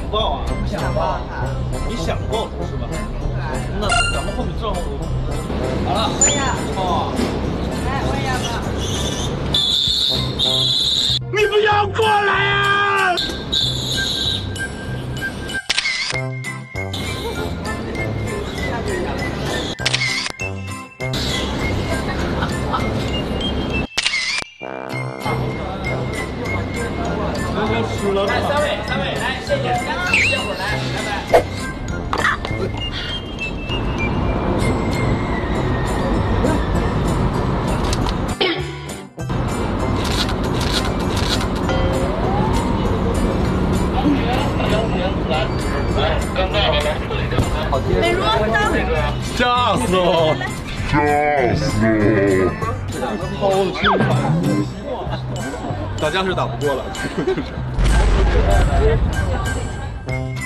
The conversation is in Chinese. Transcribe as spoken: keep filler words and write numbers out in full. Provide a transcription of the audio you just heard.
报啊？ 想报他。 你想报仇是吧？那咱们后面账户好了。 问呀。 哦。 来问呀吧。 你不要过来啊！吃了。 来，三位，三位，来，谢谢，歇会儿来，拜拜。 美如， 吓死我！吓死我！好吃！打架是打不过了。